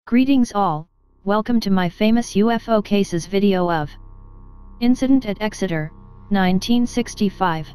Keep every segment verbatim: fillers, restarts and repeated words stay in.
Greetings all, welcome to my famous U F O cases video of Incident at Exeter, nineteen sixty-five.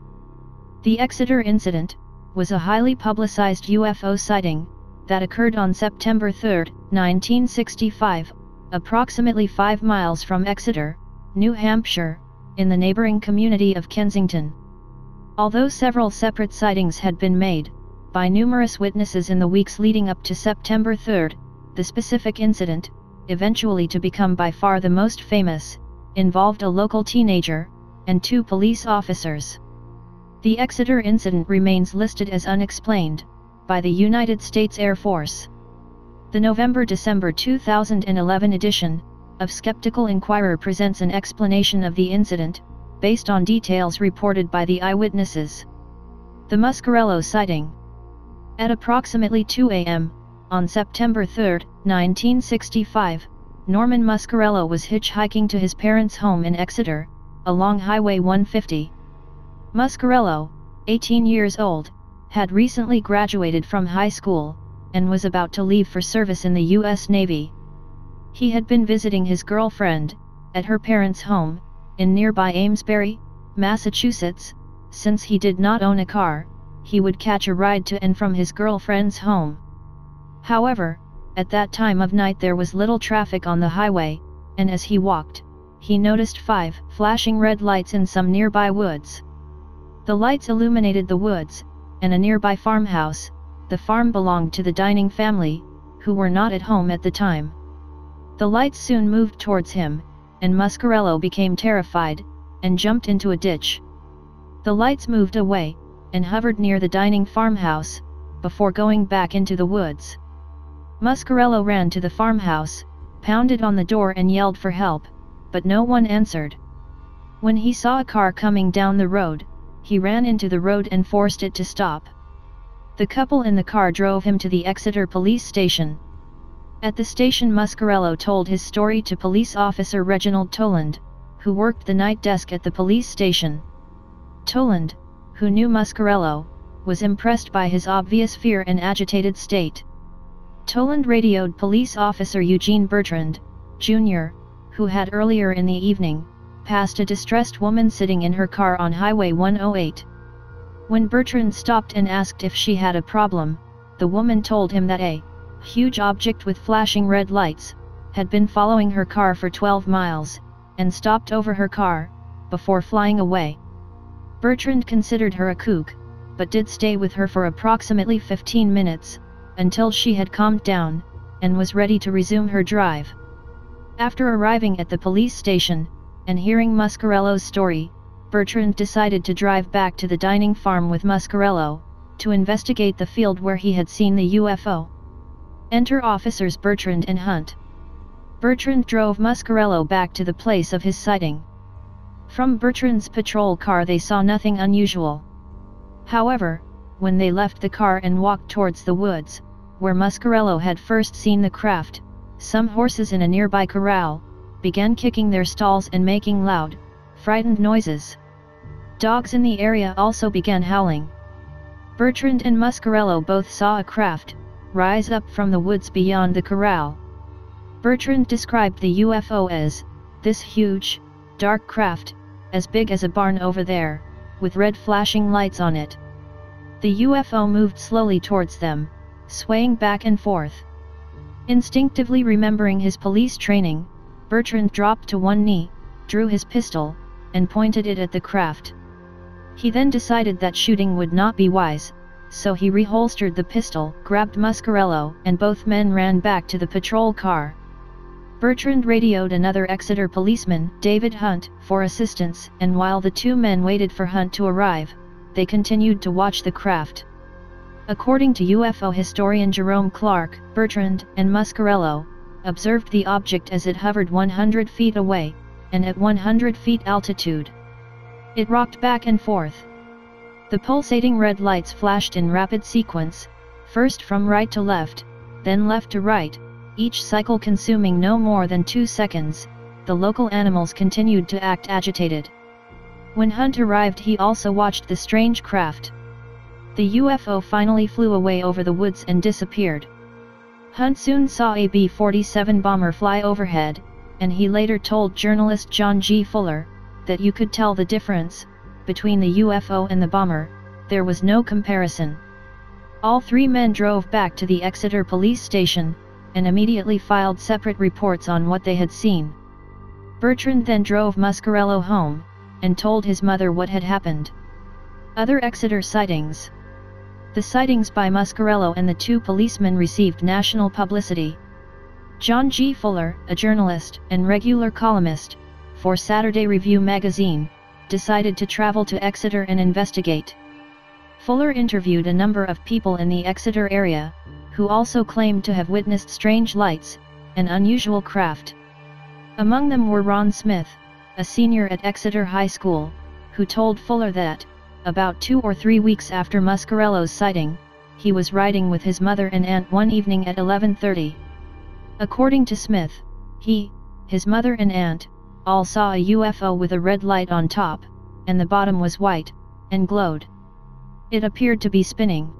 The Exeter incident was a highly publicized U F O sighting that occurred on September third, nineteen sixty-five, approximately five miles from Exeter, New Hampshire, in the neighboring community of Kensington. Although several separate sightings had been made by numerous witnesses in the weeks leading up to September third, the specific incident, eventually to become by far the most famous, involved a local teenager and two police officers. The Exeter incident remains listed as unexplained by the United States Air Force. The November-December two thousand eleven edition of Skeptical Inquirer presents an explanation of the incident, based on details reported by the eyewitnesses. The Muscarello sighting. At approximately two A M on September third, nineteen sixty-five, Norman Muscarello was hitchhiking to his parents' home in Exeter, along Highway one fifty. Muscarello, eighteen years old, had recently graduated from high school, and was about to leave for service in the U S Navy. He had been visiting his girlfriend at her parents' home, in nearby Amesbury, Massachusetts. Since he did not own a car, he would catch a ride to and from his girlfriend's home. However, at that time of night there was little traffic on the highway, and as he walked, he noticed five flashing red lights in some nearby woods. The lights illuminated the woods and a nearby farmhouse. The farm belonged to the Dining family, who were not at home at the time. The lights soon moved towards him, and Muscarello became terrified, and jumped into a ditch. The lights moved away, and hovered near the Dining farmhouse, before going back into the woods. Muscarello ran to the farmhouse, pounded on the door and yelled for help, but no one answered. When he saw a car coming down the road, he ran into the road and forced it to stop. The couple in the car drove him to the Exeter police station. At the station, Muscarello told his story to police officer Reginald Toland, who worked the night desk at the police station. Toland, who knew Muscarello, was impressed by his obvious fear and agitated state. Toland radioed police officer Eugene Bertrand, Junior, who had earlier in the evening passed a distressed woman sitting in her car on Highway one oh eight. When Bertrand stopped and asked if she had a problem, the woman told him that a huge object with flashing red lights had been following her car for twelve miles, and stopped over her car before flying away. Bertrand considered her a kook, but did stay with her for approximately fifteen minutes, until she had calmed down, and was ready to resume her drive. After arriving at the police station, and hearing Muscarello's story, Bertrand decided to drive back to the Dining farm with Muscarello, to investigate the field where he had seen the U F O. Enter officers Bertrand and Hunt. Bertrand drove Muscarello back to the place of his sighting. From Bertrand's patrol car they saw nothing unusual. However, when they left the car and walked towards the woods, where Muscarello had first seen the craft, some horses in a nearby corral began kicking their stalls and making loud, frightened noises. Dogs in the area also began howling. Bertrand and Muscarello both saw a craft rise up from the woods beyond the corral. Bertrand described the U F O as this huge, dark craft, as big as a barn over there, with red flashing lights on it. The U F O moved slowly towards them, swaying back and forth. Instinctively remembering his police training, Bertrand dropped to one knee, drew his pistol, and pointed it at the craft. He then decided that shooting would not be wise, so he reholstered the pistol, grabbed Muscarello, and both men ran back to the patrol car. Bertrand radioed another Exeter policeman, David Hunt, for assistance, and while the two men waited for Hunt to arrive, they continued to watch the craft. According to U F O historian Jerome Clark, Bertrand and Muscarello observed the object as it hovered one hundred feet away, and at one hundred feet altitude. It rocked back and forth. The pulsating red lights flashed in rapid sequence, first from right to left, then left to right, each cycle consuming no more than two seconds. The local animals continued to act agitated. When Hunt arrived, he also watched the strange craft. The U F O finally flew away over the woods and disappeared. Hunt soon saw a B forty-seven bomber fly overhead, and he later told journalist John G. Fuller that you could tell the difference between the U F O and the bomber. There was no comparison. All three men drove back to the Exeter police station, and immediately filed separate reports on what they had seen. Bertrand then drove Muscarello home, and told his mother what had happened. Other Exeter sightings. The sightings by Muscarello and the two policemen received national publicity. John G. Fuller, a journalist and regular columnist for Saturday Review magazine, decided to travel to Exeter and investigate. Fuller interviewed a number of people in the Exeter area, who also claimed to have witnessed strange lights and unusual craft. Among them were Ron Smith, a senior at Exeter High School, who told Fuller that, about two or three weeks after Muscarello's sighting, he was riding with his mother and aunt one evening at eleven thirty. According to Smith, he, his mother and aunt, all saw a U F O with a red light on top, and the bottom was white, and glowed. It appeared to be spinning.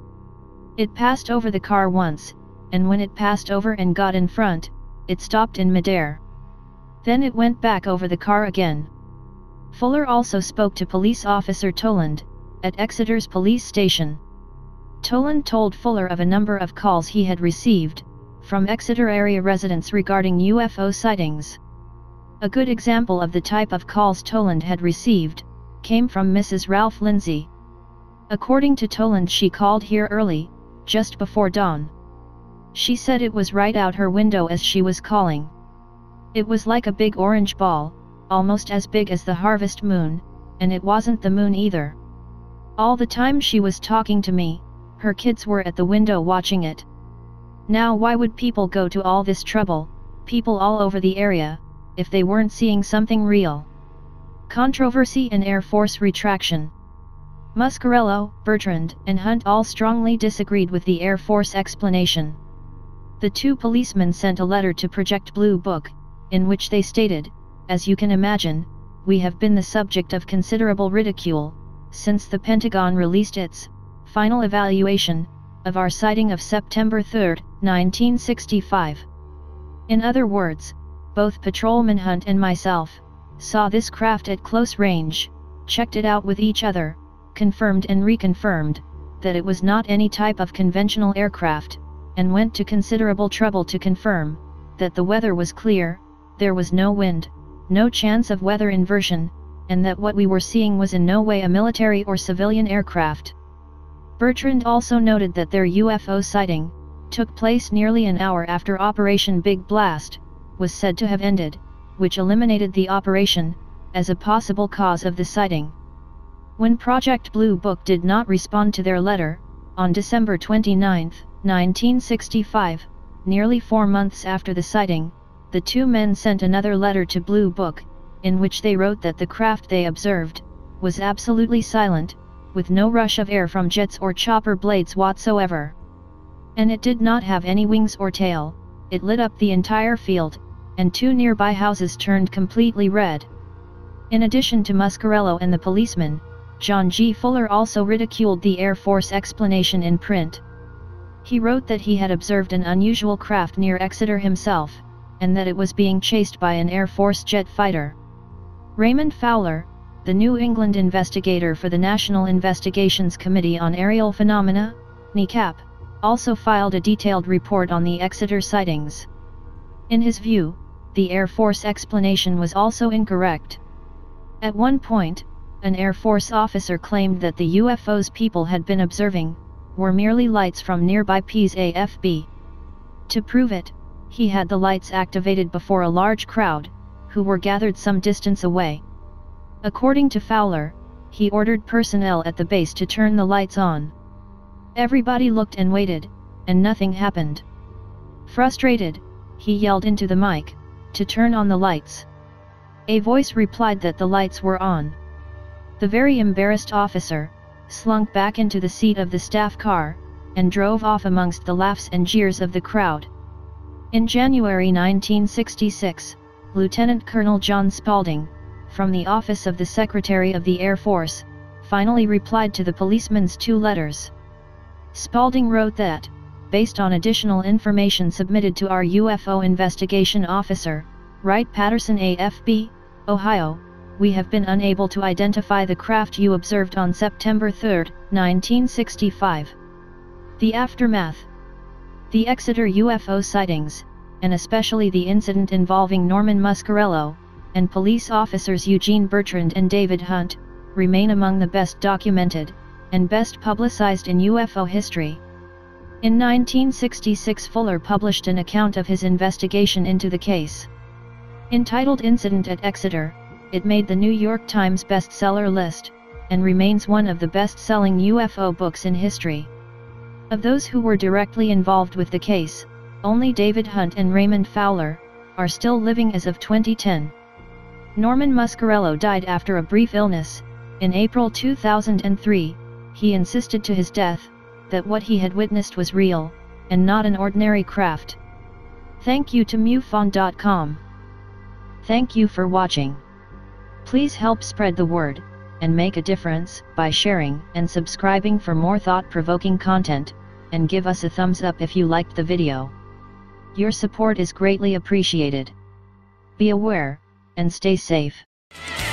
It passed over the car once, and when it passed over and got in front, it stopped in midair. Then it went back over the car again. Fuller also spoke to police officer Toland, at Exeter's police station. Toland told Fuller of a number of calls he had received from Exeter area residents regarding U F O sightings. A good example of the type of calls Toland had received came from Missus Ralph Lindsay. According to Toland, she called here early, just before dawn. She said it was right out her window as she was calling. It was like a big orange ball, almost as big as the harvest moon, and it wasn't the moon either. All the time she was talking to me, her kids were at the window watching it. Now why would people go to all this trouble, people all over the area, if they weren't seeing something real? Controversy and Air Force retraction. Muscarello, Bertrand, and Hunt all strongly disagreed with the Air Force explanation. The two policemen sent a letter to Project Blue Book, in which they stated, "As you can imagine, we have been the subject of considerable ridicule since the Pentagon released its final evaluation of our sighting of September third, nineteen sixty-five. In other words, both Patrolman Hunt and myself saw this craft at close range, checked it out with each other, confirmed and reconfirmed that it was not any type of conventional aircraft, and went to considerable trouble to confirm that the weather was clear, there was no wind, no chance of weather inversion, and that what we were seeing was in no way a military or civilian aircraft." Bertrand also noted that their U F O sighting took place nearly an hour after Operation Big Blast was said to have ended, which eliminated the operation as a possible cause of the sighting. When Project Blue Book did not respond to their letter, on December twenty-ninth, nineteen sixty-five, nearly four months after the sighting, the two men sent another letter to Blue Book, in which they wrote that the craft they observed was absolutely silent, with no rush of air from jets or chopper blades whatsoever. And it did not have any wings or tail. It lit up the entire field, and two nearby houses turned completely red. In addition to Muscarello and the policeman, John G. Fuller also ridiculed the Air Force explanation in print. He wrote that he had observed an unusual craft near Exeter himself, and that it was being chased by an Air Force jet fighter. Raymond Fowler, the New England investigator for the National Investigations Committee on Aerial Phenomena, NECAP, also filed a detailed report on the Exeter sightings. In his view, the Air Force explanation was also incorrect. At one point, an Air Force officer claimed that the U F Os people had been observing were merely lights from nearby P's A F B. To prove it, he had the lights activated before a large crowd, who were gathered some distance away. According to Fowler, he ordered personnel at the base to turn the lights on. Everybody looked and waited, and nothing happened. Frustrated, he yelled into the mic to turn on the lights. A voice replied that the lights were on. The very embarrassed officer slunk back into the seat of the staff car, and drove off amongst the laughs and jeers of the crowd. In January nineteen sixty-six, Lieutenant Colonel John Spaulding, from the Office of the Secretary of the Air Force, finally replied to the policeman's two letters. Spaulding wrote that, based on additional information submitted to our U F O investigation officer, Wright-Patterson A F B, Ohio, we have been unable to identify the craft you observed on September third, nineteen sixty-five. The aftermath. The Exeter U F O sightings, and especially the incident involving Norman Muscarello, and police officers Eugene Bertrand and David Hunt, remain among the best documented, and best publicized in U F O history. In nineteen sixty-six, Fuller published an account of his investigation into the case. Entitled Incident at Exeter, it made the New York Times bestseller list, and remains one of the best-selling U F O books in history. Of those who were directly involved with the case, only David Hunt and Raymond Fowler are still living as of twenty ten. Norman Muscarello died after a brief illness. In April two thousand three, he insisted to his death that what he had witnessed was real, and not an ordinary craft. Thank you to MUFON dot com. Thank you for watching. Please help spread the word, and make a difference, by sharing and subscribing for more thought-provoking content, and give us a thumbs up if you liked the video. Your support is greatly appreciated. Be aware, and stay safe.